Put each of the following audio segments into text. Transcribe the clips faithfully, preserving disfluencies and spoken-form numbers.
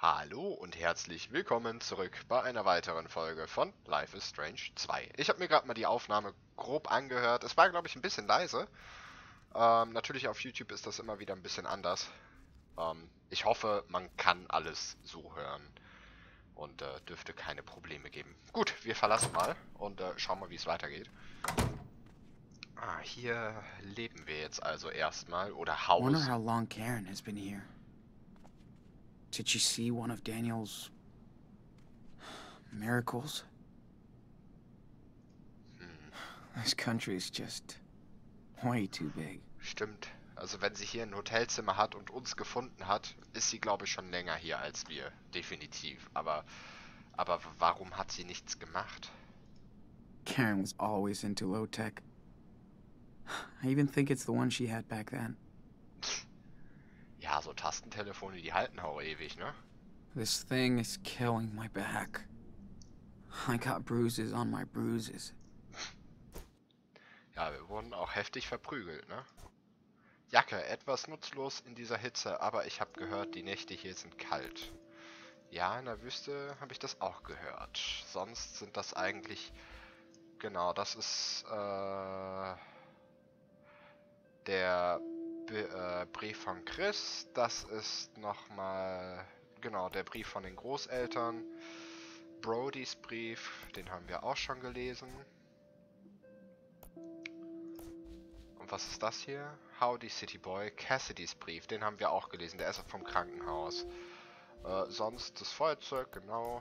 Hallo und herzlich willkommen zurück bei einer weiteren Folge von Life is Strange zwei. Ich habe mir gerade mal die Aufnahme grob angehört. Es war, glaube ich, ein bisschen leise. Ähm, natürlich auf YouTube ist das immer wieder ein bisschen anders. Ähm, ich hoffe, man kann alles so hören und äh, dürfte keine Probleme geben. Gut, wir verlassen mal und äh, schauen mal, wie es weitergeht. Ah, hier leben wir jetzt also erstmal oder Wonder Haus. how long Karen has been here. Did she see one of Daniel's miracles? Hm. This country's just way too big. Stimmt. Also wenn sie hier ein Hotelzimmer hat und uns gefunden hat, ist sie, glaube ich, schon länger hier als wir. Definitiv. Aber, aber warum hat sie nichts gemacht? Karen was always into low tech. I even think it's the one she had back then. Ja, so Tastentelefone, die halten auch ewig, ne? This thing is killing my back. I got bruises on my bruises. Ja, wir wurden auch heftig verprügelt, ne? Jacke, etwas nutzlos in dieser Hitze, aber ich habe gehört, die Nächte hier sind kalt. Ja, in der Wüste habe ich das auch gehört. Sonst sind das eigentlich... Genau, das ist äh, der B äh, Brief von Chris. Das ist nochmal... Genau, der Brief von den Großeltern. Brodys Brief, den haben wir auch schon gelesen. Und was ist das hier? Howdy City Boy, Cassidys Brief, den haben wir auch gelesen, der ist vom Krankenhaus. Äh, sonst das Feuerzeug, genau.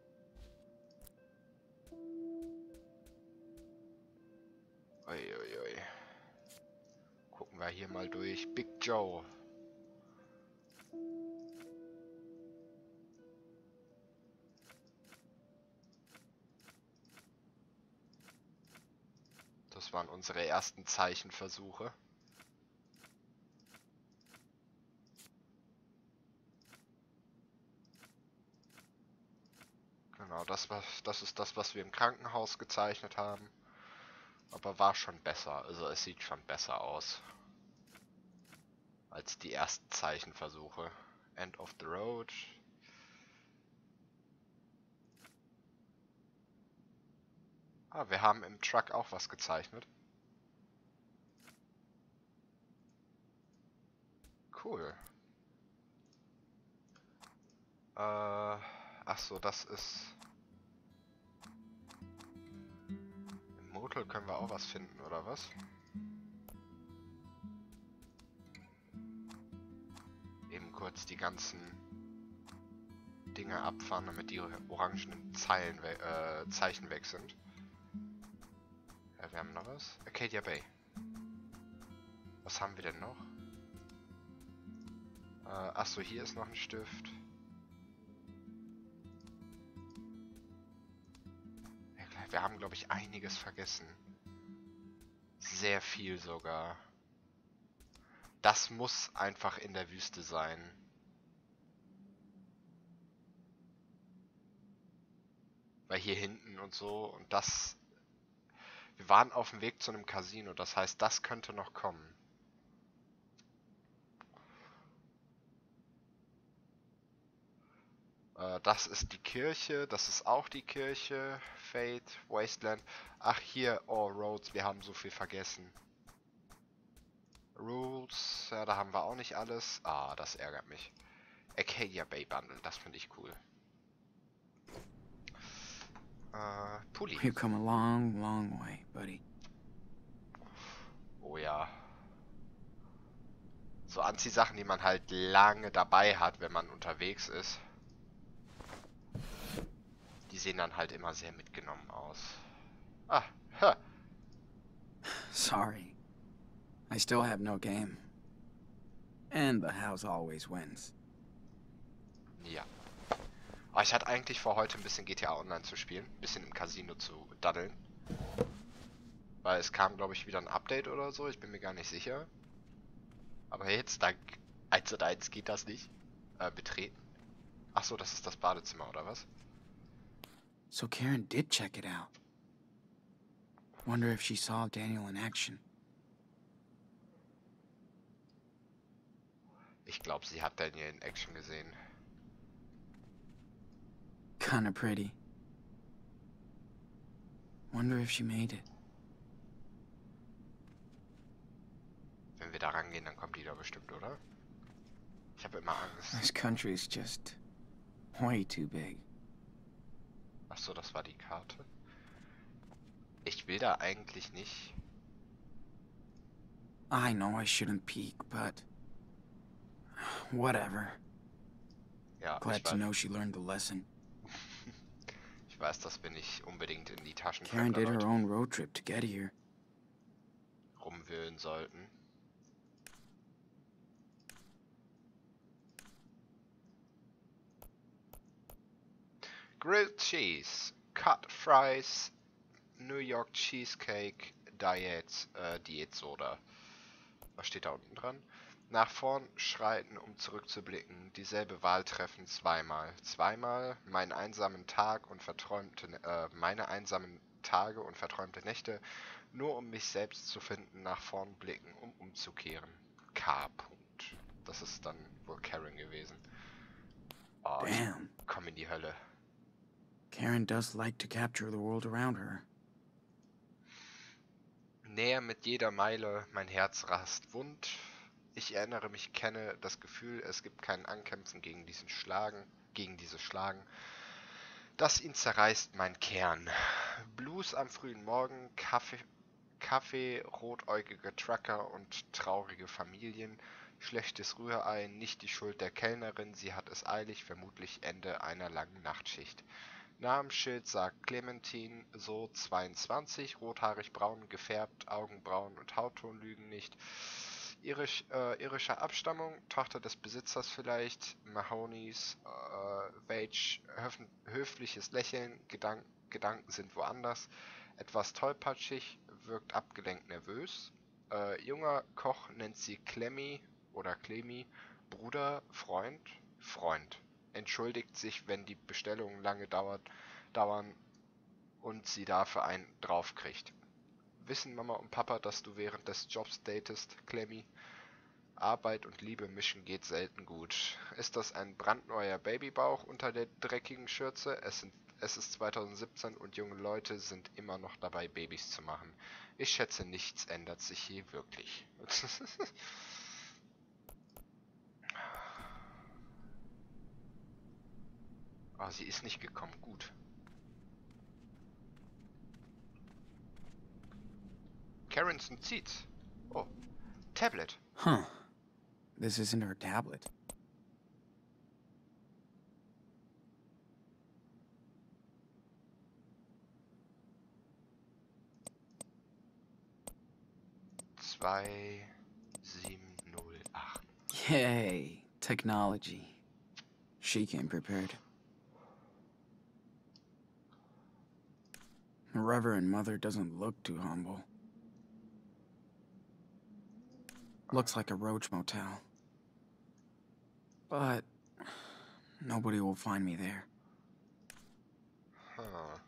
Uiuiui. Gucken wir hier mal durch. Big Joe. Das waren unsere ersten Zeichenversuche. Genau, das, was, das ist das, was wir im Krankenhaus gezeichnet haben. Aber war schon besser. Also es sieht schon besser aus. Als die ersten Zeichenversuche. End of the Road. Ah, wir haben im Truck auch was gezeichnet. Cool. Äh, ach so, das ist... Im Motel können wir auch was finden, oder was? Eben kurz die ganzen Dinge abfahren, damit die orangenen Zeilen we äh, Zeichen weg sind. Ja, wir haben noch was. Arcadia Bay. Was haben wir denn noch? Äh, ach so, hier ist noch ein Stift. Wir haben, glaube ich, einiges vergessen. Sehr viel sogar. Das muss einfach in der Wüste sein. Weil hier hinten und so und das... Wir waren auf dem Weg zu einem Casino, das heißt, das könnte noch kommen. Äh, das ist die Kirche, das ist auch die Kirche. Fate, Wasteland. Ach hier, oh, Roads, wir haben so viel vergessen. Rules, ja, da haben wir auch nicht alles. Ah, das ärgert mich. Arcadia Bay Bundle, das finde ich cool. Äh, Pulli. We've come a long, long way, buddy. Oh ja. So Anziehsachen, die man halt lange dabei hat, wenn man unterwegs ist. Die sehen dann halt immer sehr mitgenommen aus. Ah, ha. Sorry. I still have no game. And the house always wins. Ja. Aber ich hatte eigentlich vor, heute ein bisschen G T A Online zu spielen. Ein bisschen im Casino zu daddeln. Weil es kam, glaube ich, wieder ein Update oder so. Ich bin mir gar nicht sicher. Aber jetzt, dank eins und eins geht das nicht. Äh, betreten. Achso, das ist das Badezimmer, oder was? So Karen did check it out. Wonder if she saw Daniel in action. Ich glaube, sie hat Daniel in Action gesehen. kinda pretty. Wonder if she made it. Wenn wir da rangehen, dann kommt die da bestimmt, oder? Ich habe immer This Angst. country is just way too big. Achso, das war die Karte. Ich will da eigentlich nicht. I know I shouldn't peek, but whatever. Ja, Glad ich to weiß, know she learned the lesson. ich weiß, dass wir nicht unbedingt in die Taschen Karen fremder did her Leute own road trip to get here. rumwühlen sollten. Grilled Cheese, Cut Fries, New York Cheesecake, Diät, äh, Diätsoda. Was steht da unten dran? Nach vorn schreiten, um zurückzublicken. Dieselbe Wahl treffen zweimal. Zweimal meinen einsamen Tag und verträumte, äh, meine einsamen Tage und verträumte Nächte, nur um mich selbst zu finden. Nach vorn blicken, um umzukehren. K. Punkt. Das ist dann wohl Karen gewesen. Oh, ich Damn. komm in die Hölle. Karen does like to capture the world around her. Näher mit jeder Meile, mein Herz rast wund. Ich erinnere mich, kenne das Gefühl, es gibt kein Ankämpfen gegen diesen Schlagen, gegen dieses Schlagen, das ihn zerreißt, mein Kern. Blues am frühen Morgen, Kaffee, Kaffee, rotäugige Trucker und traurige Familien. Schlechtes Rührei, nicht die Schuld der Kellnerin, sie hat es eilig, vermutlich Ende einer langen Nachtschicht. Namensschild sagt Clementine, so zweiundzwanzig, rothaarig braun gefärbt, Augenbrauen und Hautton lügen nicht. Irisch, äh, irischer Abstammung, Tochter des Besitzers vielleicht, Mahonys, äh, Wage, höf höfliches Lächeln, Gedank Gedanken sind woanders, etwas tollpatschig, wirkt abgelenkt nervös. Äh, junger Koch nennt sie Clemmy oder Clemmy, Bruder, Freund, Freund. Entschuldigt sich, wenn die Bestellungen lange dauert, dauern und sie dafür einen draufkriegt. Wissen Mama und Papa, dass du während des Jobs datest, Clemmy? Arbeit und Liebe mischen geht selten gut. Ist das ein brandneuer Babybauch unter der dreckigen Schürze? Es, sind, es ist zweitausendsiebzehn und junge Leute sind immer noch dabei, Babys zu machen. Ich schätze, nichts ändert sich hier wirklich. Ah, sie ist nicht gekommen. Gut. Karen's Notiz. Oh. Tablet. Huh. This isn't her tablet. zwei sieben null acht. Yay, technology. She came prepared. Reverend Mother doesn't look too humble. Looks like a roach motel. But nobody will find me there. Huh.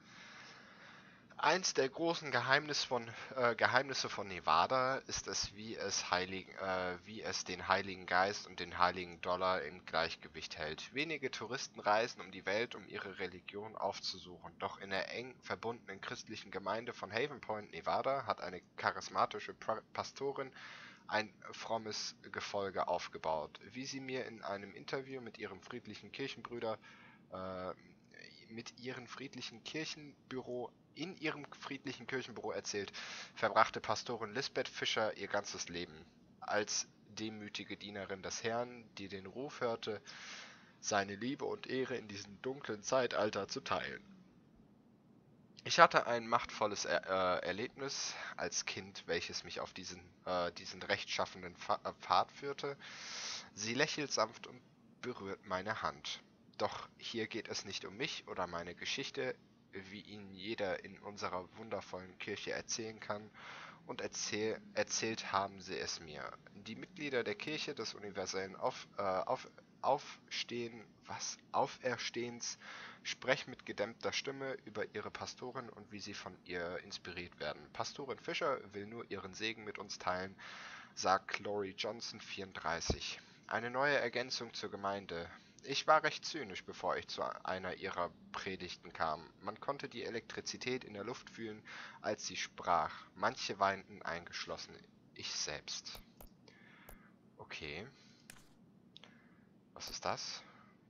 Eins der großen Geheimnis von, äh, Geheimnisse von Nevada ist es, wie es, Heiligen, äh, wie es den Heiligen Geist und den Heiligen Dollar im Gleichgewicht hält. Wenige Touristen reisen um die Welt, um ihre Religion aufzusuchen. Doch in der eng verbundenen christlichen Gemeinde von Haven Point, Nevada, hat eine charismatische pra Pastorin ein frommes Gefolge aufgebaut. Wie sie mir in einem Interview mit ihrem friedlichen Kirchenbrüder äh, mit ihrem friedlichen Kirchenbüro in ihrem friedlichen Kirchenbüro erzählt, verbrachte Pastorin Lisbeth Fischer ihr ganzes Leben als demütige Dienerin des Herrn, die den Ruf hörte, seine Liebe und Ehre in diesem dunklen Zeitalter zu teilen. Ich hatte ein machtvolles er äh, Erlebnis als Kind, welches mich auf diesen, äh, diesen rechtschaffenden Pfad führte. Sie lächelt sanft und berührt meine Hand. Doch hier geht es nicht um mich oder meine Geschichte, wie ihn jeder in unserer wundervollen Kirche erzählen kann, und erzähl erzählt haben sie es mir. Die Mitglieder der Kirche des universellen Auf äh, Auf Aufstehen, was? Auferstehens sprechen mit gedämmter Stimme über ihre Pastorin und wie sie von ihr inspiriert werden. Pastorin Fischer will nur ihren Segen mit uns teilen, sagt Laurie Johnson, vierunddreißig. Eine neue Ergänzung zur Gemeinde. Ich war recht zynisch, bevor ich zu einer ihrer Predigten kam. Man konnte die Elektrizität in der Luft fühlen, als sie sprach. Manche weinten, eingeschlossen ich selbst. Okay. Was ist das?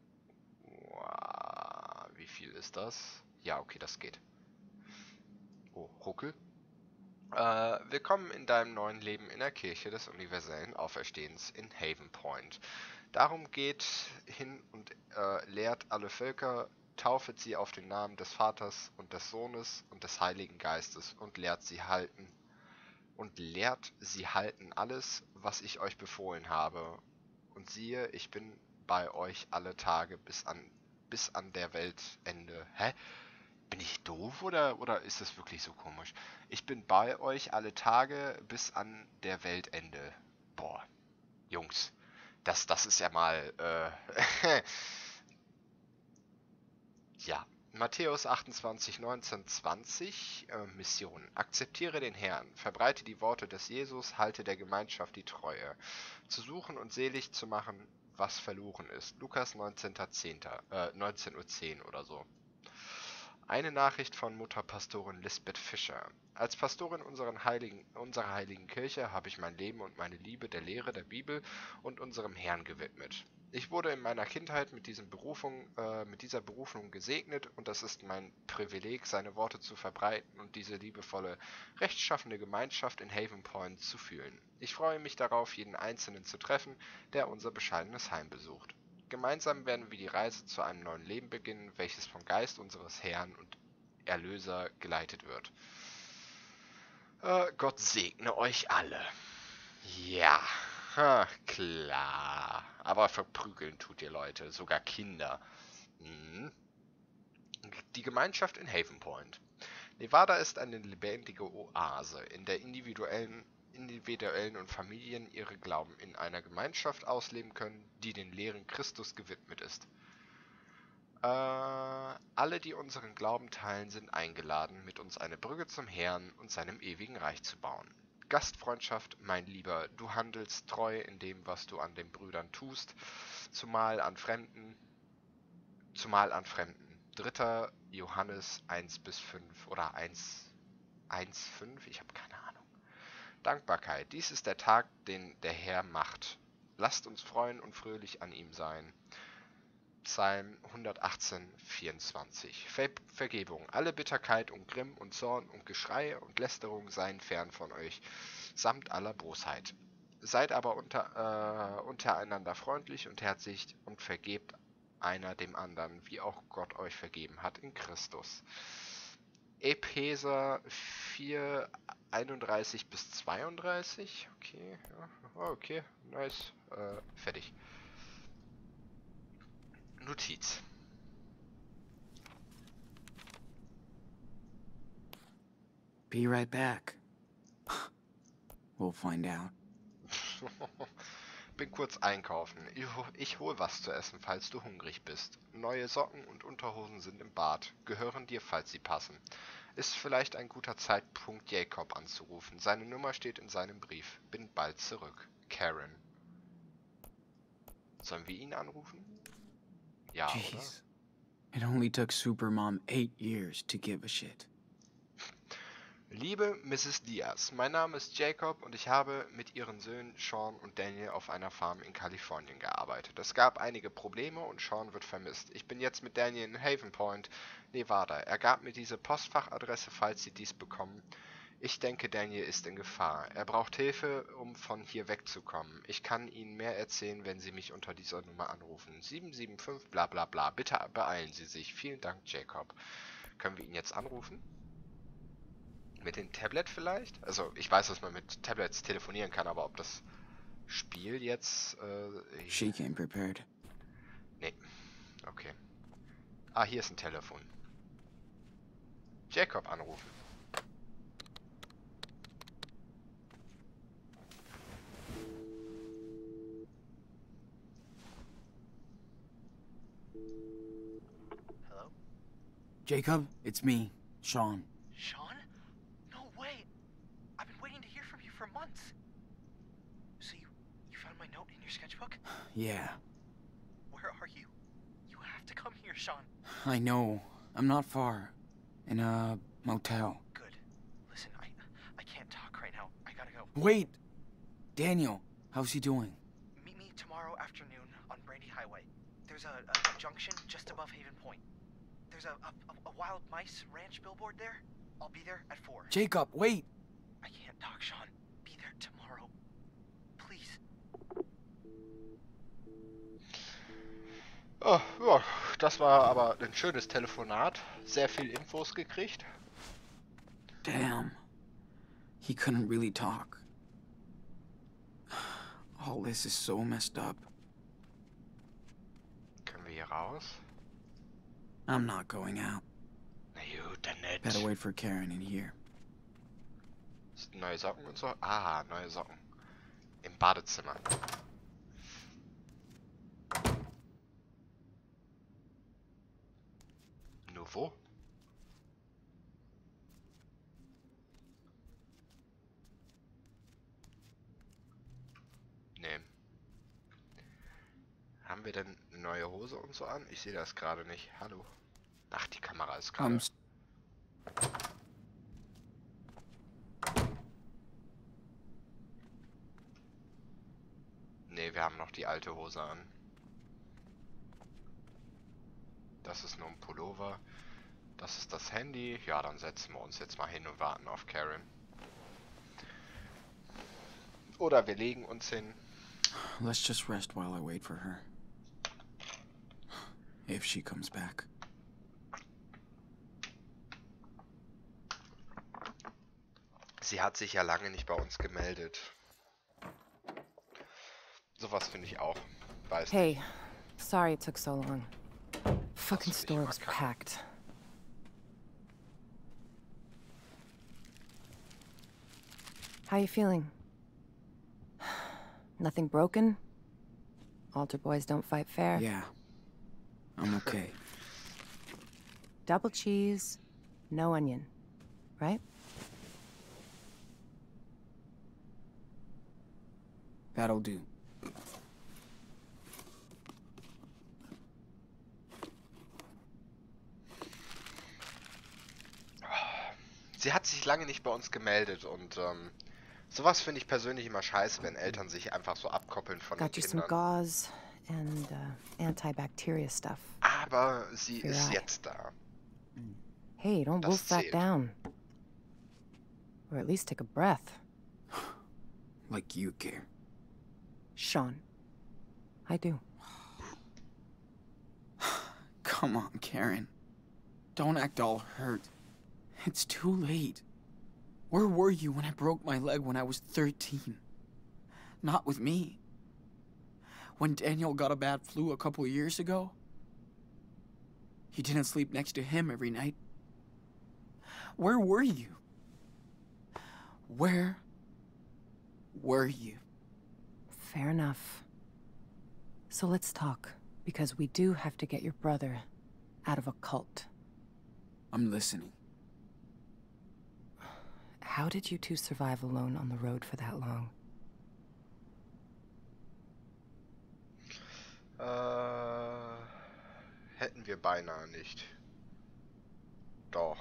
Wow, wie viel ist das? Ja, okay, das geht. Oh, Ruckel. Äh, willkommen in deinem neuen Leben in der Kirche des universellen Auferstehens in Haven Point. Darum geht hin und äh, lehrt alle Völker, taufet sie auf den Namen des Vaters und des Sohnes und des Heiligen Geistes und lehrt sie halten und lehrt sie halten alles, was ich euch befohlen habe. Und siehe, ich bin bei euch alle Tage bis an bis an der Weltende. Hä? Bin ich doof oder, oder ist das wirklich so komisch? Ich bin bei euch alle Tage bis an der Weltende. Boah, Jungs, das, das ist ja mal, äh, ja. Matthäus achtundzwanzig, neunzehn, zwanzig, äh, Mission. Akzeptiere den Herrn, verbreite die Worte des Jesus, halte der Gemeinschaft die Treue. Zu suchen und selig zu machen, was verloren ist. Lukas neunzehnter zehnter, äh, neunzehn Uhr zehn oder so. Eine Nachricht von Mutterpastorin Lisbeth Fischer. Als Pastorin unserer heiligen, unserer heiligen Kirche habe ich mein Leben und meine Liebe der Lehre der Bibel und unserem Herrn gewidmet. Ich wurde in meiner Kindheit mit, diesem Berufung, äh, mit dieser Berufung gesegnet und es ist mein Privileg, seine Worte zu verbreiten und diese liebevolle, rechtschaffende Gemeinschaft in Haven Point zu fühlen. Ich freue mich darauf, jeden Einzelnen zu treffen, der unser bescheidenes Heim besucht. Gemeinsam werden wir die Reise zu einem neuen Leben beginnen, welches vom Geist unseres Herrn und Erlöser geleitet wird. Äh, Gott segne euch alle. Ja, ha, klar. Aber verprügeln tut ihr Leute, sogar Kinder. Hm. Die Gemeinschaft in Haven Point. Nevada ist eine lebendige Oase, in der individuellen individuellen und Familien ihre Glauben in einer Gemeinschaft ausleben können, die den Lehren Christus gewidmet ist. Äh, alle, die unseren Glauben teilen, sind eingeladen, mit uns eine Brücke zum Herrn und seinem ewigen Reich zu bauen. Gastfreundschaft, mein Lieber, du handelst treu in dem, was du an den Brüdern tust, zumal an Fremden, zumal an Fremden. dritter Johannes eins bis fünf oder eins, eins, fünf, ich habe keine Ahnung. Dankbarkeit. Dies ist der Tag, den der Herr macht. Lasst uns freuen und fröhlich an ihm sein. Psalm hundertachtzehn, vierundzwanzig. Ver Vergebung. Alle Bitterkeit und Grimm und Zorn und Geschrei und Lästerung seien fern von euch, samt aller Bosheit. Seid aber unter, äh, untereinander freundlich und herzlich und vergebt einer dem anderen, wie auch Gott euch vergeben hat in Christus. Epheser vier, einunddreißig bis zweiunddreißig. Okay, ja. Oh, okay, nice. Äh, fertig. Notiz. Be right back. We'll find out. Bin kurz einkaufen. Ich, ich hol was zu essen, falls du hungrig bist. Neue Socken und Unterhosen sind im Bad. Gehören dir, falls sie passen. Ist vielleicht ein guter Zeitpunkt, Jacob anzurufen. Seine Nummer steht in seinem Brief. Bin bald zurück. Karen. Sollen wir ihn anrufen? Ja, Jeez. It only took Supermom eight years to give a shit. Liebe Misses Diaz, mein Name ist Jacob und ich habe mit ihren Söhnen Sean und Daniel auf einer Farm in Kalifornien gearbeitet. Es gab einige Probleme und Sean wird vermisst. Ich bin jetzt mit Daniel in Haven Point, Nevada. Er gab mir diese Postfachadresse, falls Sie dies bekommen. Ich denke, Daniel ist in Gefahr. Er braucht Hilfe, um von hier wegzukommen. Ich kann Ihnen mehr erzählen, wenn Sie mich unter dieser Nummer anrufen. sieben sieben fünf bla bla bla. Bitte beeilen Sie sich. Vielen Dank, Jacob. Können wir ihn jetzt anrufen? Mit dem Tablet vielleicht? Also ich weiß, dass man mit Tablets telefonieren kann, aber ob das Spiel jetzt... Äh, She came prepared. Nee. Okay. Ah, hier ist ein Telefon. Jacob anrufen. Hello? Jacob, it's me, Sean. Sean? No way! I've been waiting to hear from you for months. So you, you found my note in your sketchbook? Yeah. Where are you? Sean. I know. I'm not far. In a motel. Good. Listen, I I can't talk right now. I gotta go. Wait! Daniel, how's he doing? Meet me tomorrow afternoon on Brandy Highway. There's a, a, a junction just above Haven Point. There's a, a, a wild mice ranch billboard there. I'll be there at four. Jacob, wait! I can't talk, Sean. Be there tomorrow. Please. Oh, ja, das war aber ein schönes Telefonat. Sehr viel Infos gekriegt. Damn. He couldn't really talk. All this is so messed up. Können wir hier raus? I'm not going out. Na gut, dann nicht. Better wait for Karen in here. Neue Socken und so? Ah, neue Socken. Im Badezimmer. Nur wo? Nee. Haben wir denn eine neue Hose und so an? Ich sehe das gerade nicht. Hallo. Ach, die Kamera ist gerade. I'm s- Nee, wir haben noch die alte Hose an. Das ist nur ein Pullover. Das ist das Handy. Ja, dann setzen wir uns jetzt mal hin und warten auf Karen. Oder wir legen uns hin. Let's just rest while I wait for her. If she comes back. Sie hat sich ja lange nicht bei uns gemeldet. Sowas finde ich auch. Weißt Hey, sorry it took so long. Fucking ist nicht store mal was kacke. packed. How you feeling? Nothing broken? Altar boys don't fight fair. Yeah. I'm okay. Double cheese, no onion, right? That'll do. Sie hat sich lange nicht bei uns gemeldet und ähm, sowas finde ich persönlich immer scheiße, wenn Eltern sich einfach so abkoppeln von den Got you some Kindern. gauze and uh, antibacteria stuff. Aber sie Für ist Ei. jetzt da. Hey, don't Das wolf that zählt. down. Or at least take a breath. Like you care. Sean. I do. Come on, Karen. Don't act all hurt. It's too late. Where were you when I broke my leg when I was thirteen? Not with me. When Daniel got a bad flu a couple of years ago? You didn't sleep next to him every night. Where were you? Where were you? Fair enough. So let's talk, because we do have to get your brother out of a cult. I'm listening. How did you two survive alone on the road for that long? Äh, hätten wir beinahe nicht. Doch.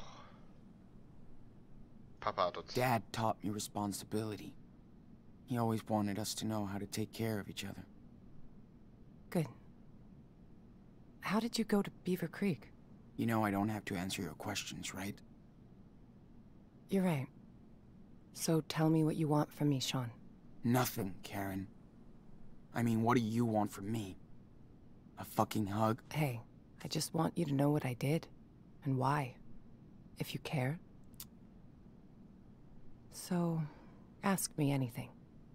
Papa hat uns... Dad taught me responsibility. He always wanted us to know how to take care of each other. Good. How did you go to Beaver Creek? You know I don't have to answer your questions, right? You're right. So tell me what you want from me, Sean. Nothing, Karen. I mean, what do you want from me? A fucking hug? Hey, I just want you to know what I did, and why, if you care. So, ask me anything.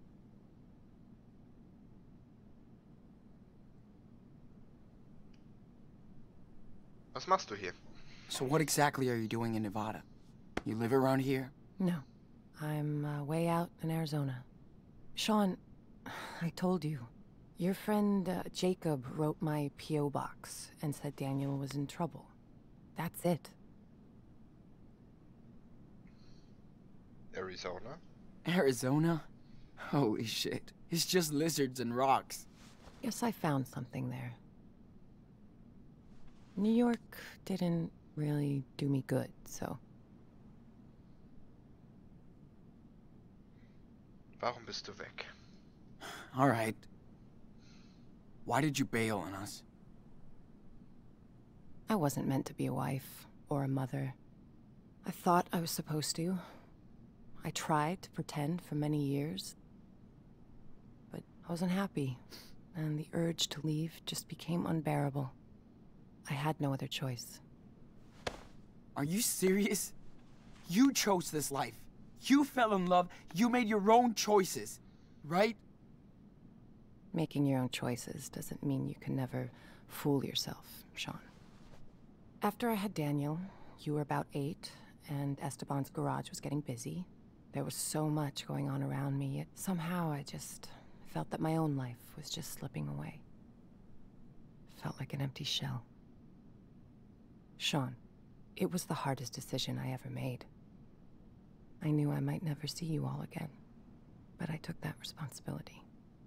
Was machst du hier? So what exactly are you doing in Nevada? You live around here? No, I'm uh, way out in Arizona. Sean, I told you. Your friend uh, Jacob wrote my P O box and said Daniel was in trouble. That's it. Arizona? Arizona? Holy shit. It's just lizards and rocks. Yes, I found something there. New York didn't really do me good, so... Warum bist du weg? All right. Why did you bail on us? I wasn't meant to be a wife or a mother. I thought I was supposed to. I tried to pretend for many years. But I wasn't happy, and the urge to leave just became unbearable. I had no other choice. Are you serious? You chose this life. You fell in love. You made your own choices, right? Making your own choices doesn't mean you can never fool yourself, Sean. After I had Daniel, you were about eight, and Esteban's garage was getting busy. There was so much going on around me, yet somehow I just felt that my own life was just slipping away. Felt like an empty shell. Sean, it was the hardest decision I ever made. I knew I might never see you all again, but I took that responsibility.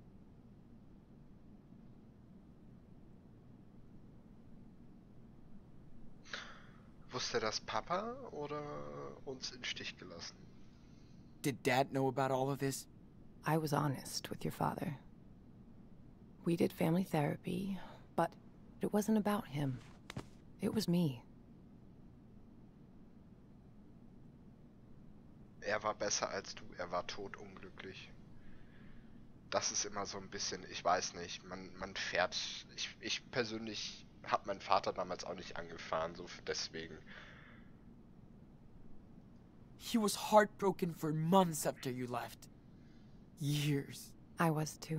Wusste das Papa oder uns in Stich gelassen? Did Dad know about all of this? I was honest with your father. We did family therapy, but it wasn't about him. It was me. Er war besser als du, er war todunglücklich. Das ist immer so ein bisschen, ich weiß nicht, man, man fährt, ich, ich persönlich habe meinen Vater damals auch nicht angefahren, so deswegen. He was heartbroken for months after you left. Years. I was too.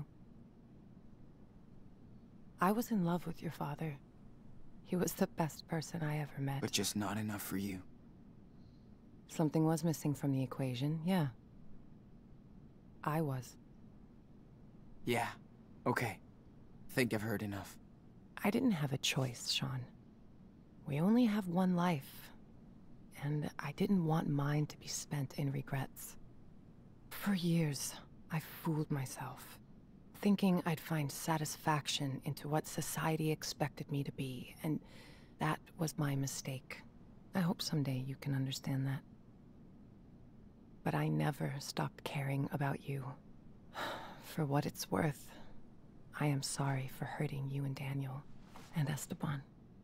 I was in love with your father. He was the best person I ever met. But just not enough for you. Something was missing from the equation, yeah. I was. Yeah, okay. Think I've heard enough. I didn't have a choice, Sean. We only have one life, and I didn't want mine to be spent in regrets. For years, I fooled myself, thinking I'd find satisfaction into what society expected me to be, and that was my mistake. I hope someday you can understand that. But I never stopped caring about you. For what it's worth, I am sorry for hurting you and Daniel, and Esteban.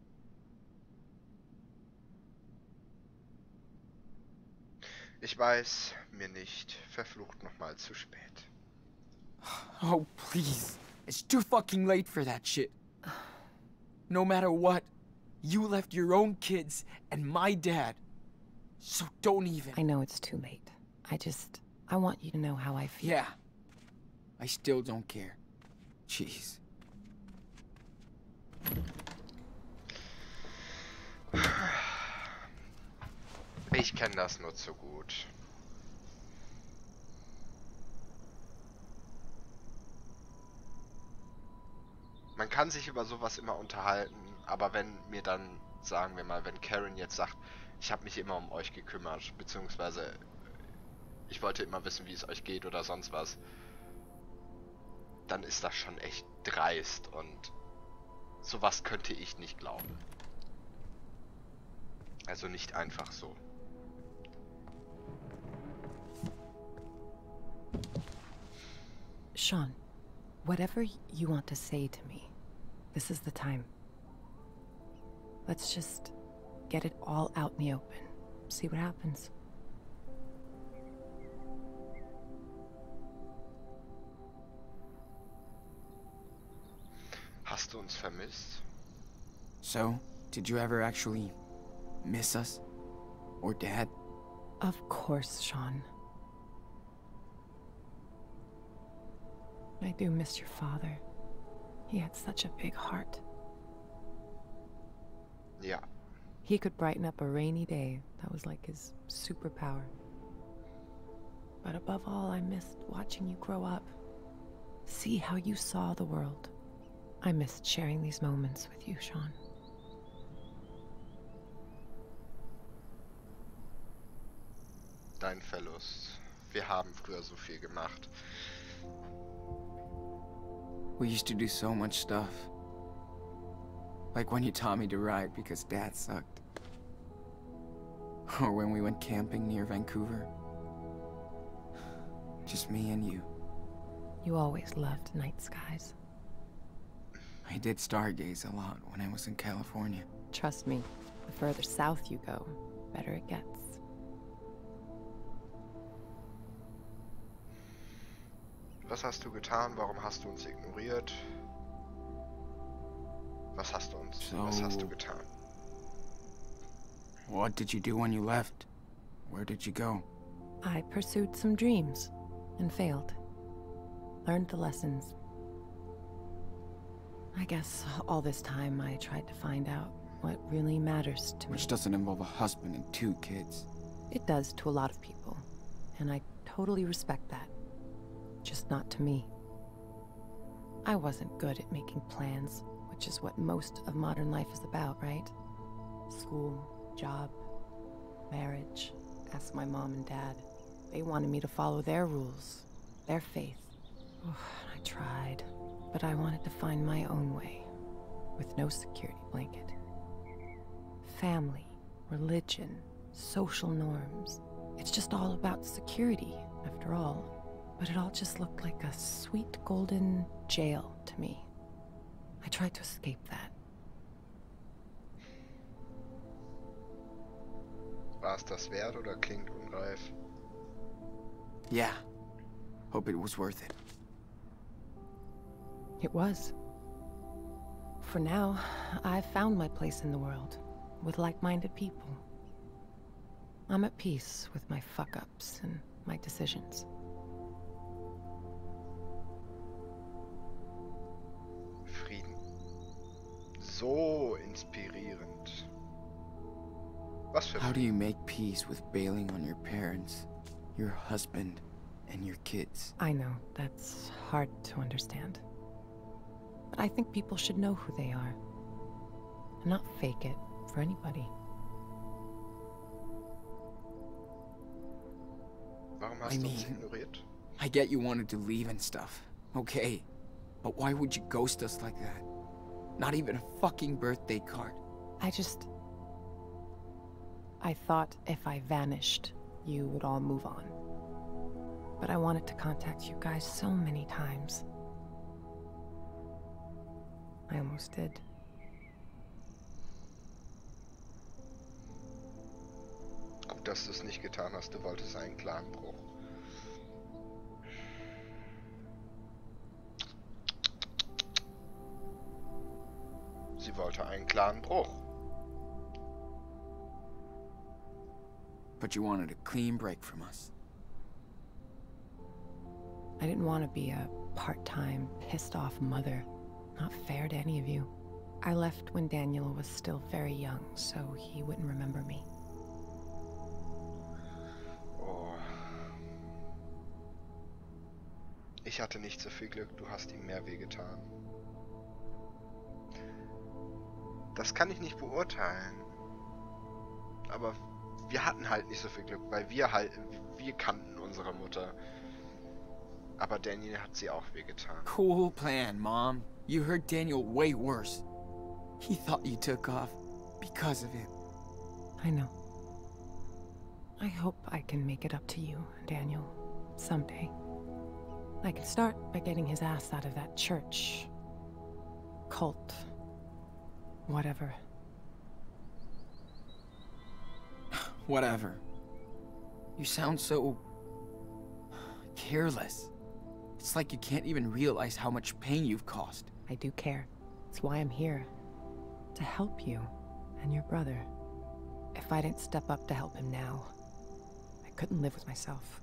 Ich weiß, mir nicht. Verflucht nochmal zu spät. Oh, please. It's too fucking late for that shit. No matter what, you left your own kids and my dad. So don't even. I know it's too late. I just... I want you to know how I feel. Yeah. I still don't care. Jeez. Ich kenne das nur zu gut. Man kann sich über sowas immer unterhalten, aber wenn mir dann, sagen wir mal, wenn Karen jetzt sagt, ich habe mich immer um euch gekümmert, beziehungsweise ich wollte immer wissen, wie es euch geht oder sonst was, dann ist das schon echt dreist und sowas könnte ich nicht glauben. Also nicht einfach so. Sean, whatever you want to say to me, this is the time. Let's just get it all out in the open. See what happens. Hast du uns vermisst? So, did you ever actually miss us? Or Dad? Of course, Sean. I do miss your father. He had such a big heart. Ja. He could brighten up a rainy day. That was like his superpower. But above all, I missed watching you grow up. See how you saw the world. I missed sharing these moments with you, Sean. Dein Verlust. Wir haben früher so viel gemacht. We used to do so much stuff. Like when you taught me to ride because Dad sucked. Or when we went camping near Vancouver. Just me and you. You always loved night skies. I did stargaze a lot when I was in California. Trust me, the further south you go, better it gets. Was hast du getan? Warum hast du uns ignoriert? Was hast du uns? So, was hast du getan? What did you do when you left? Where did you go? I pursued some dreams and failed. Learned the lessons. I guess all this time I tried to find out what really matters to me. Which doesn't involve a husband and two kids. It does to a lot of people, and I totally respect that. Just not to me. I wasn't good at making plans, which is what most of modern life is about, right? School, job, marriage. Ask my mom and dad. They wanted me to follow their rules, their faith. Oh, I tried, but I wanted to find my own way, with no security blanket. Family, religion, social norms. It's just all about security, after all. But it all just looked like a sweet golden jail to me. I tried to escape that. War es das wert oder klingt unreif? Yeah. Hope it was worth it. It was. For now, I've found my place in the world, with like-minded people. I'm at peace with my fuck-ups and my decisions. Frieden. So inspirierend. Was für How do you make peace with bailing on your parents, your husband, and your kids? I know, that's hard to understand. But I think people should know who they are. And not fake it for anybody. Warum hast I du uns mean- ignoriert? I get you wanted to leave and stuff. Okay. But why would you ghost us like that? Not even a fucking birthday card. I just... I thought if I vanished, you would all move on. But I wanted to contact you guys so many times. I almost did. Gut, dass du es nicht getan hast. Du wolltest einen klaren Bruch. Sie wollte einen klaren Bruch. But you wanted a clean break from us. I didn't want to be a part-time, pissed-off mother. Not fair to any of you. I left when Daniel was still very young, so he wouldn't remember me. Oh. Ich hatte nicht so viel Glück, du hast ihm mehr wehgetan. Das kann ich nicht beurteilen. Aber wir hatten halt nicht so viel Glück, weil wir halt, wir kannten unsere Mutter. Aber Daniel hat sie auch wehgetan. Cool plan, Mom. You hurt Daniel way worse. He thought you took off because of it. I know. I hope I can make it up to you, Daniel, someday. I can start by getting his ass out of that church. Cult. Whatever. Whatever. You sound so... careless. It's like you can't even realize how much pain you've caused. I do care. It's why I'm here. To help you and your brother. If I didn't step up to help him now, I couldn't live with myself.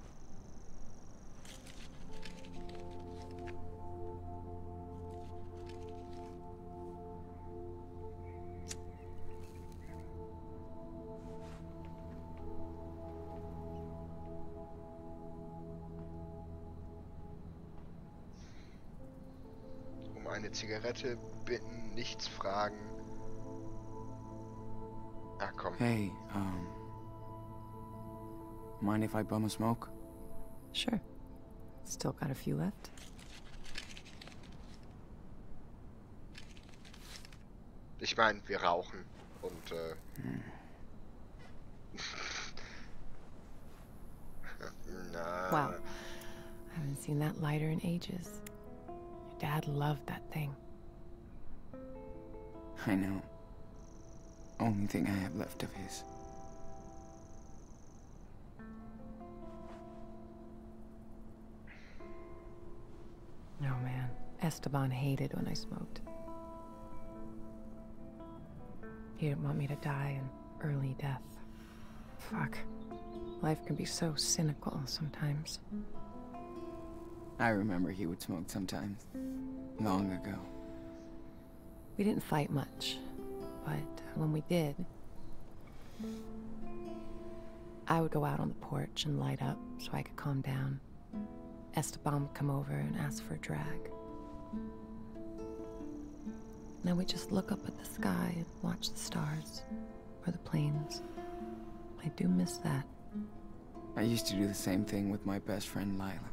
Um eine Zigarette bitten, nichts fragen. Ah, komm. Hey, um... mind if I bum a smoke? Sure. Still got a few left. Ich meine, wir rauchen und äh, Hm. na, Wow. I haven't seen that lighter in ages. Your dad loved that thing. I know. Only thing I have left of his. No, man. Esteban hated when I smoked. He didn't want me to die an early death. Fuck. Life can be so cynical sometimes. I remember he would smoke sometimes. Long ago. We didn't fight much, but when we did, I would go out on the porch and light up so I could calm down. Esteban would come over and ask for a drag. Then we'd just look up at the sky and watch the stars, or the planes. I do miss that. I used to do the same thing with my best friend Lila.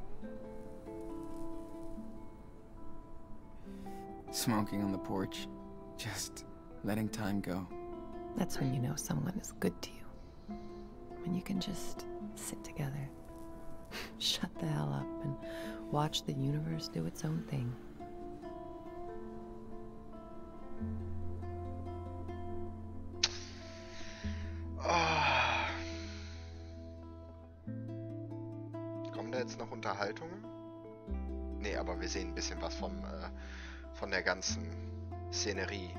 Smoking on the porch, just letting time go. That's when you know someone is good to you. When you can just sit together, shut the hell up, and watch the universe do its own thing. Oh. Kommen da jetzt noch Unterhaltungen? Nee, aber wir sehen ein bisschen was vom, äh, von der ganzen Szenerie.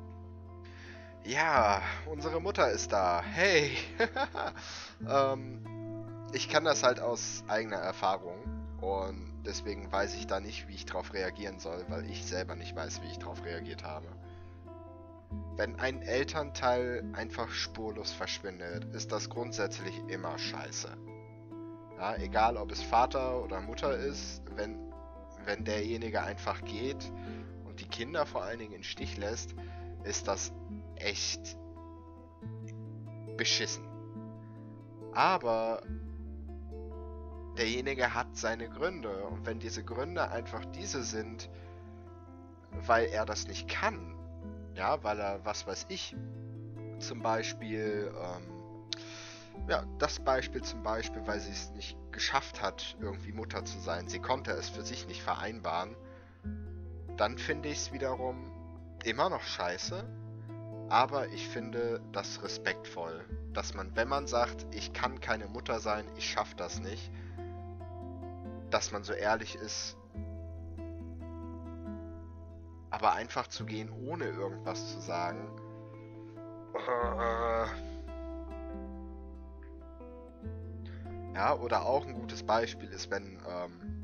Ja, unsere Mutter ist da. Hey! ähm, ich kann das halt aus eigener Erfahrung und deswegen weiß ich da nicht, wie ich drauf reagieren soll, weil ich selber nicht weiß, wie ich drauf reagiert habe. Wenn ein Elternteil einfach spurlos verschwindet, ist das grundsätzlich immer scheiße. Ja, egal ob es Vater oder Mutter ist, wenn, wenn derjenige einfach geht und die Kinder vor allen Dingen in den Stich lässt, ist das echt beschissen. Aber derjenige hat seine Gründe und wenn diese Gründe einfach diese sind, weil er das nicht kann, ja, weil er, was weiß ich, zum Beispiel, ähm, ja, das Beispiel zum Beispiel, weil sie es nicht geschafft hat, irgendwie Mutter zu sein, sie konnte es für sich nicht vereinbaren, dann finde ich es wiederum immer noch scheiße, aber ich finde das respektvoll, dass man, wenn man sagt, ich kann keine Mutter sein, ich schaffe das nicht, dass man so ehrlich ist, aber einfach zu gehen, ohne irgendwas zu sagen. Äh, ja, oder auch ein gutes Beispiel ist, wenn, ähm,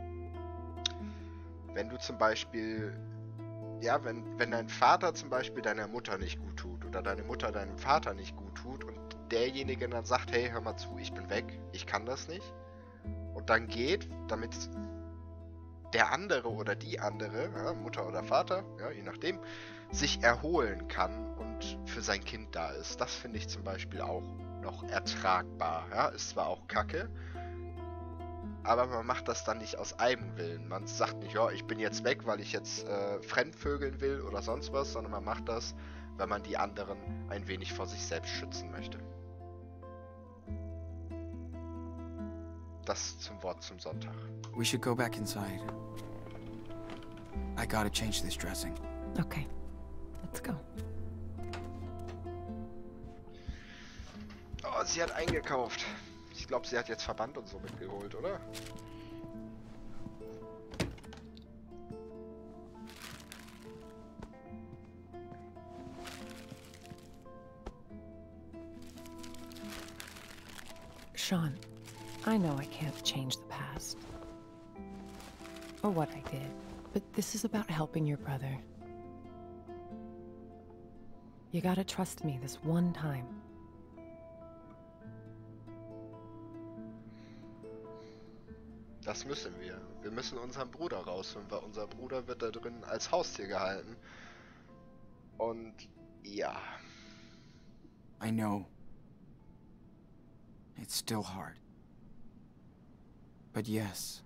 wenn du zum Beispiel, ja, wenn, wenn dein Vater zum Beispiel deiner Mutter nicht gut tut oder deine Mutter deinem Vater nicht gut tut und derjenige dann sagt, hey, hör mal zu, ich bin weg, ich kann das nicht. Und dann geht, damit der andere oder die andere, ja, Mutter oder Vater, ja, je nachdem, sich erholen kann und für sein Kind da ist. Das finde ich zum Beispiel auch noch ertragbar. Ja, ist zwar auch kacke, aber man macht das dann nicht aus Eigenwillen. Man sagt nicht, ja, ich bin jetzt weg, weil ich jetzt äh, fremdvögeln will oder sonst was, sondern man macht das, wenn man die anderen ein wenig vor sich selbst schützen möchte. Das zum Wort zum Sonntag. We should go back inside. I gotta change this dressing. Okay, let's go. Oh, sie hat eingekauft. Ich glaube, sie hat jetzt Verband und so mitgeholt, oder? Sean, I know I can't change the past. Or what I did. But this is about helping your brother. You gotta trust me this one time. Das müssen wir. Wir müssen unseren Bruder rausholen, weil unser Bruder wird da drin als Haustier gehalten. Und ja. I know. It's still hard. But yes,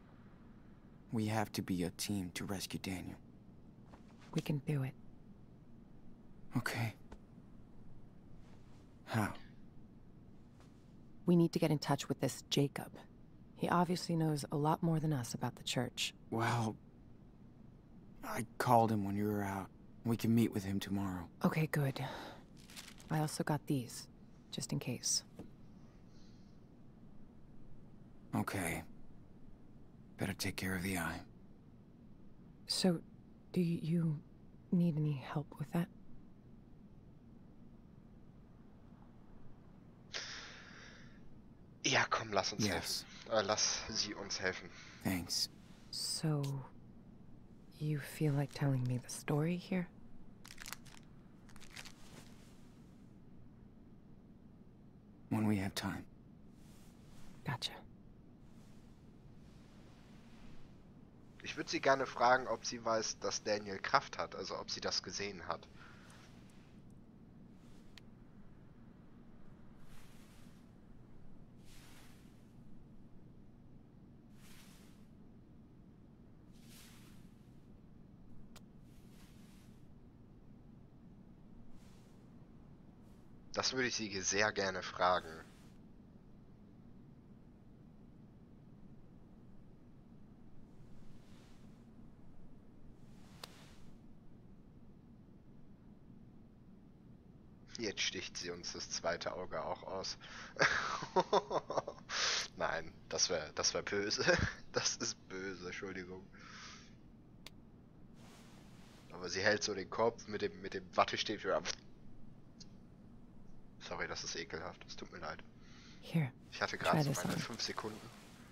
we have to be a team to rescue Daniel. We can do it. Okay. How? We need to get in touch with this Jacob. He obviously knows a lot more than us about the church. Well, I called him when you were out. We can meet with him tomorrow. Okay, good. I also got these, just in case. Okay. Better take care of the eye. So, do you need any help with that? Ja, komm, lass uns Yes. helfen. Äh, lass sie uns helfen. Thanks. So, you feel like telling me the story here? When we have time. Gotcha. Ich würde sie gerne fragen, ob sie weiß, dass Daniel Kraft hat, also ob sie das gesehen hat. Das würde ich sie sehr gerne fragen. Jetzt sticht sie uns das zweite Auge auch aus. Nein, das wäre das wär böse. Das ist böse, Entschuldigung. Aber sie hält so den Kopf mit dem, mit dem Wattestäbchen ab. Sorry, das ist ekelhaft. Es tut mir leid. Here. Ich hatte gerade so Try this meine on. fünf Sekunden.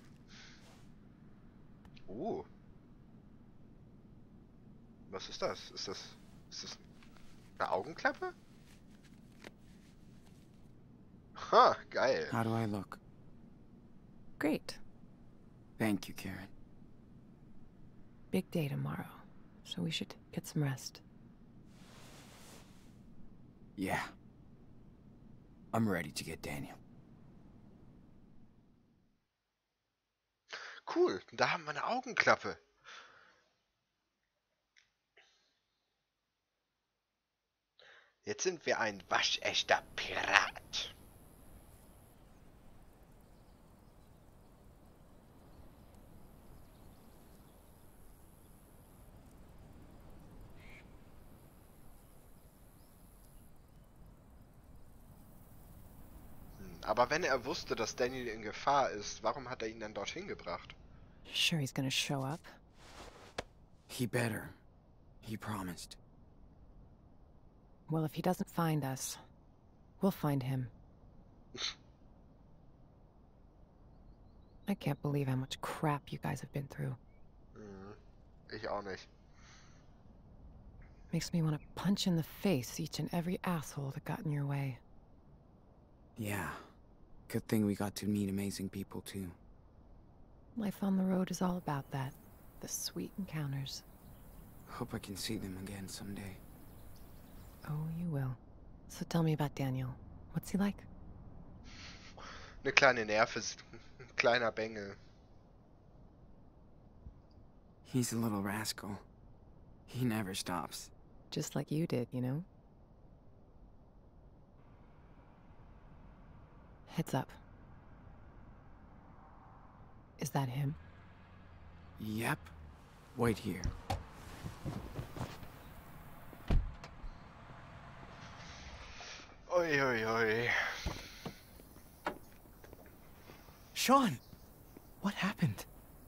Oh. Was ist das? Ist das. Ist das eine Augenklappe? Ha, geil. How do I look? Great. Thank you, Karen. Big day tomorrow, so we should get some rest. Yeah. I'm ready to get Daniel. Cool, da haben wir eine Augenklappe. Jetzt sind wir ein waschechter Pirat. Hm, aber wenn er wusste, dass Daniel in Gefahr ist, warum hat er ihn dann dorthin gebracht? Sure he's gonna show up? He better. He promised. Well, if he doesn't find us, we'll find him. I can't believe how much crap you guys have been through. Hm, ich auch nicht. Makes me want to punch in the face each and every asshole that got in your way. Yeah. Good thing we got to meet amazing people, too. Life on the road is all about that. The sweet encounters. Hope I can see them again someday. Oh, you will. So tell me about Daniel. What's he like? Eine kleine Nerve, ein kleiner Bengel. He's a little rascal. He never stops. Just like you did, you know? Heads up. Is that him? Yep. Wait here. Ui, ui, ui. Sean! What happened?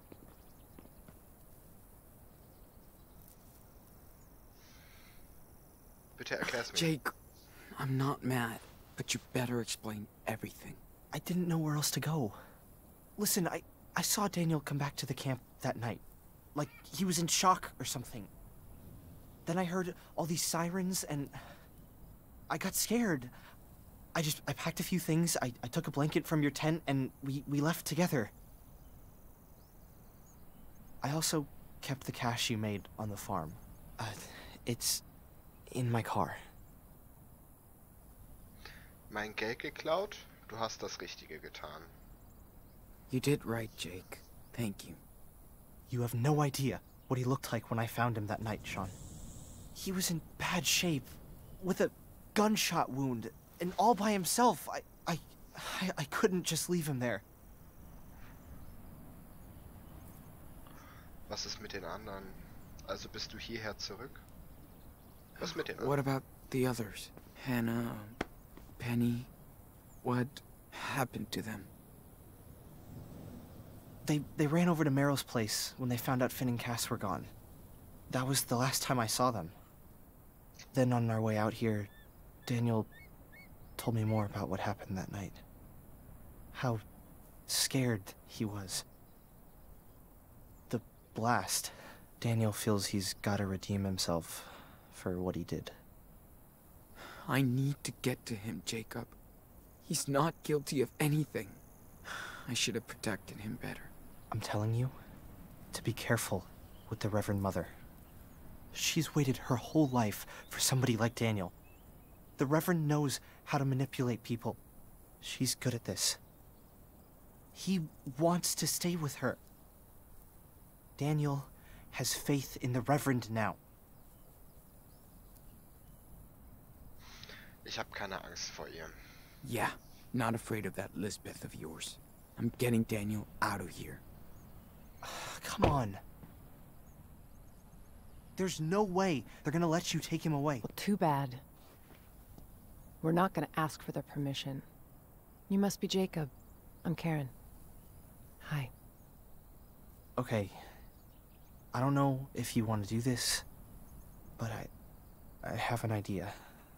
Bitte erklär's mir. Jake, I'm not mad, but you better explain everything. I didn't know where else to go. Listen, I, I saw Daniel come back to the camp that night. Like he was in shock or something. Then I heard all these sirens and I got scared. I just, I packed a few things, I, I took a blanket from your tent and we, we left together. I also kept the cash you made on the farm. Uh, it's in my car. Mein Geld geklaut? Du hast das Richtige getan. You did right, Jake. Thank you. You have no idea what he looked like when I found him that night, Sean. He was in bad shape. with a gunshot wound, and all by himself. I, I, I, I couldn't just leave him there. Was ist mit den anderen? Also bist du hierher zurück? Was mit den anderen? What about the others? Hannah, Penny, what happened to them? They, they ran over to Meryl's place when they found out Finn and Cass were gone. That was the last time I saw them. Then on our way out here, Daniel told me more about what happened that night. How scared he was. The blast. Daniel feels he's gotta redeem himself for what he did. I need to get to him, Jacob. He's not guilty of anything. I should have protected him better. I'm telling you to be careful with the Reverend Mother. She's waited her whole life for somebody like Daniel. The Reverend knows how to manipulate people. She's good at this. He wants to stay with her. Daniel has faith in the Reverend now. Ich habe keine Angst vor ihr. Yeah, not afraid of that Lisbeth of yours. I'm getting Daniel out of here. Come on. There's no way they're gonna let you take him away. Well, too bad. We're not gonna ask for their permission. You must be Jacob. I'm Karen. Hi. Okay. I don't know if you want to do this, but I... I have an idea.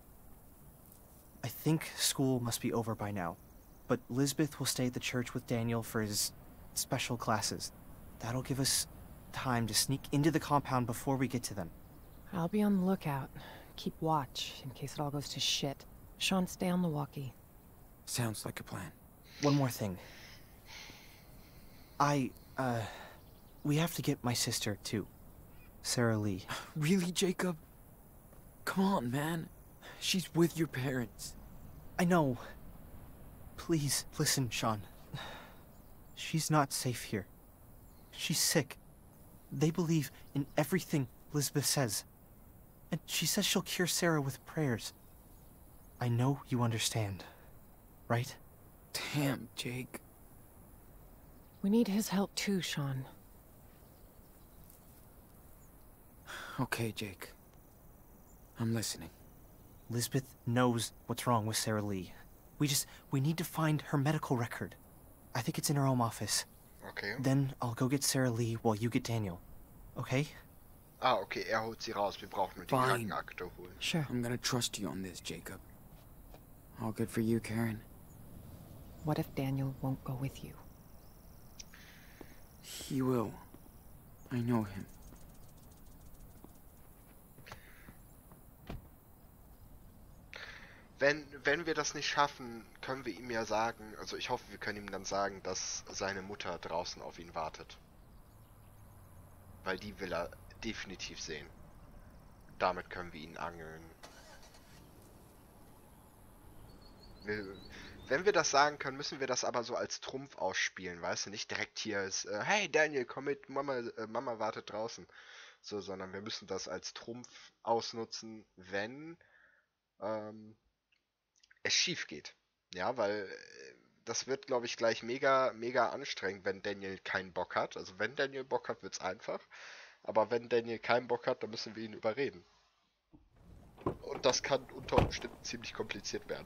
I think school must be over by now, but Lisbeth will stay at the church with Daniel for his special classes. That'll give us time to sneak into the compound before we get to them. I'll be on the lookout. Keep watch in case it all goes to shit. Sean, stay on the walkie. Sounds like a plan. One more thing. I, uh... we have to get my sister, too. Sarah Lee. Really, Jacob? Come on, man. She's with your parents. I know. Please, listen, Sean. She's not safe here. She's sick. They believe in everything Lisbeth says. And she says she'll cure Sarah with prayers. I know you understand, right? Damn, Jake. We need his help too, Sean. Okay, Jake. I'm listening. Lisbeth knows what's wrong with Sarah Lee. We just, we need to find her medical record. I think it's in her home office. Okay. Then I'll go get Sarah Lee while you get Daniel. Okay? Ah, okay, er holt sie raus. Wir brauchen nur die Fine. Krankenakte holen. Sure. I'm gonna trust you on this, Jacob. All good for you, Karen. What if Daniel won't go with you? He will. I know him. Wenn, wenn wir das nicht schaffen, können wir ihm ja sagen, also ich hoffe, wir können ihm dann sagen, dass seine Mutter draußen auf ihn wartet. Weil die will er definitiv sehen. Damit können wir ihn angeln. Wir, wenn wir das sagen können, müssen wir das aber so als Trumpf ausspielen, weißt du? Nicht direkt hier ist, äh, hey Daniel, komm mit, Mama, äh, Mama wartet draußen. So, sondern wir müssen das als Trumpf ausnutzen, wenn ähm, es schief geht. Ja, weil äh, das wird, glaube ich, gleich mega, mega anstrengend, wenn Daniel keinen Bock hat. Also wenn Daniel Bock hat, wird es einfach. Aber wenn Daniel keinen Bock hat, dann müssen wir ihn überreden. Und das kann unter Umständen ziemlich kompliziert werden.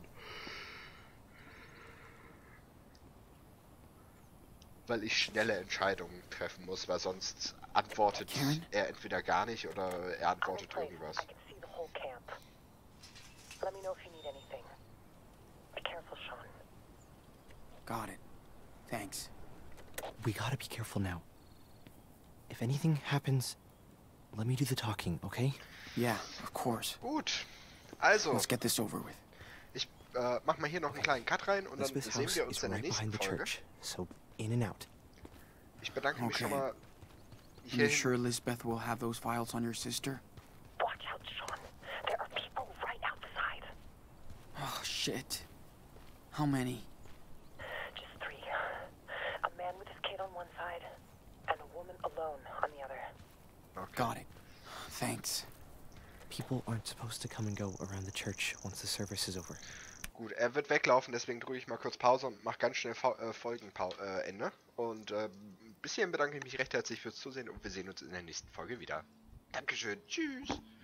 Weil ich schnelle Entscheidungen treffen muss, weil sonst antwortet Karen? er entweder gar nicht oder er antwortet irgendwas. I can see the whole camp. Let me know if you need anything. Be careful, Sean. Got it. Thanks. We gotta be careful now. If anything happens, let me do the talking, okay? Yeah, of course. Gut, also, Let's get this over with. ich äh, mach mal hier noch einen kleinen Cut rein und dann Lisbeth's sehen house wir uns is in der right nächsten behind the Folge. church, so in and out. Ich bedanke mich schon Okay. mal You hier. sure Lisbeth will have those files on your sister? Watch out, Sean. There are people right outside. Oh, shit. How many? Just three. A man with his kid on one side, and a woman alone on the other. Okay. Got it. Thanks. People aren't supposed to come and go around the church once the service is over. Gut, er wird weglaufen, deswegen drücke ich mal kurz Pause und mache ganz schnell Fa äh, Folgenende. Äh, und äh, bis hierhin bedanke ich mich recht herzlich fürs Zusehen und wir sehen uns in der nächsten Folge wieder. Dankeschön, tschüss!